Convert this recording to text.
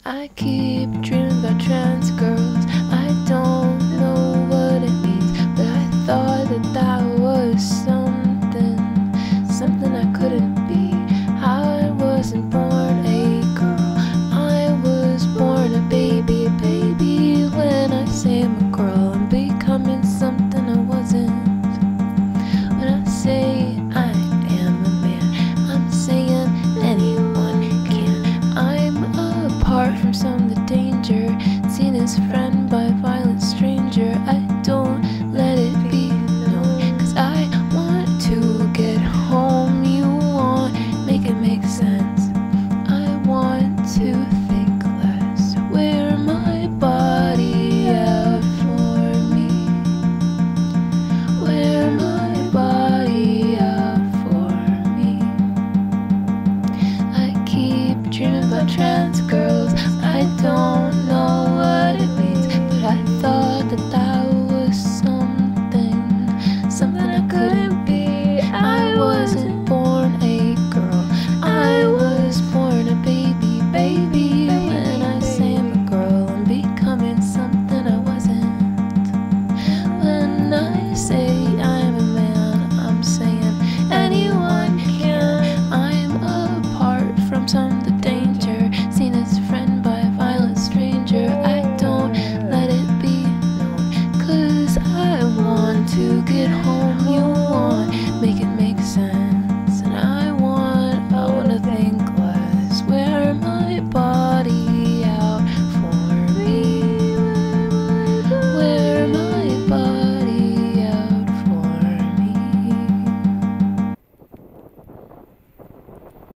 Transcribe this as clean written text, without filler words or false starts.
I keep dreaming about trans girls. I don't know what it means, but I thought that that was something I couldn't be. I wasn't born a girl, I was born a baby. When I say I'm a girl, I'm becoming something I wasn't. When I say I am a man, I'm saying anyone can. I'm apart from some of the danger, seen as friend by a violent stranger. I